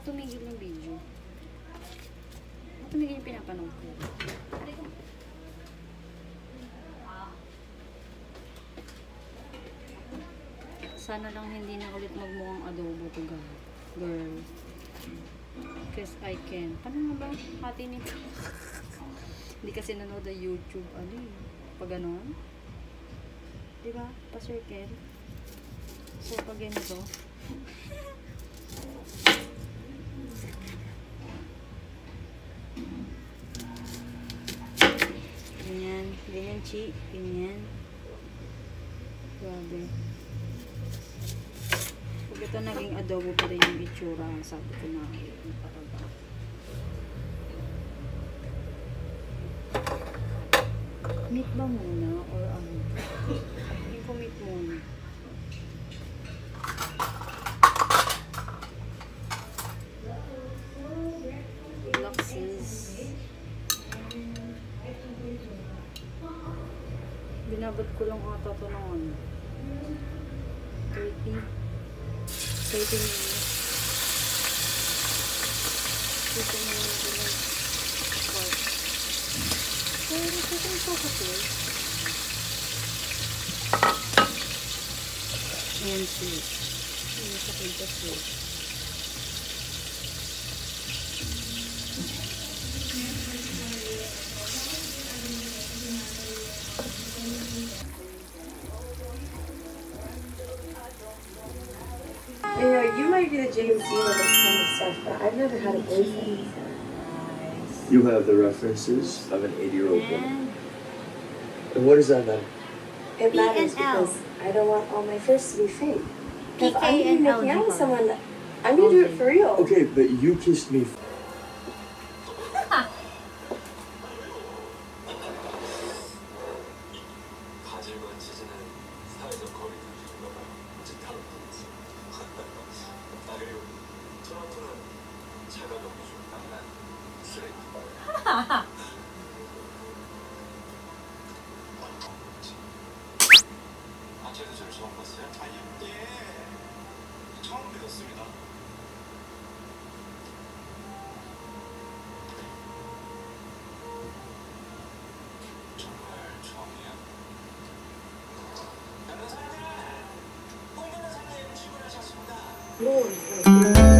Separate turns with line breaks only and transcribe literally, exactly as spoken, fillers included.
tumigil yung video? Ba't tumigil yung pinapanood ko? Sana lang hindi na ulit magmukhang adobo to girl. Because I can. Paano nga ba hati nito? Hindi kasi nanood ang YouTube. Ano eh? Pag ganon? Diba? Pa-circle. So, pag ganito. Ganyan. Ganyan, chi. Ganyan. Grabe. Pag ito naging adobo pa rin yung itsura, sabi ko na yung talaga. Meat ba muna? Or ano? Hindi ko meat muna. Relaxes. Binabad ko lang ata ito ng ano. thirty. thirty minutes. thirty minutes lang. Part. Pero ito ito kasi. Ayan sweet. Ayan sa kinta sweet.
You know, you might be the James Dean of this kind of stuff, but I've never had a boyfriend.
You have the references of an eighty-year-old woman. And what does that matter?
It matters because I don't want all my firsts to be fake. If I'm going to be making out with someone, I'm going to do it for real.
Okay, but you kissed me.
No one's like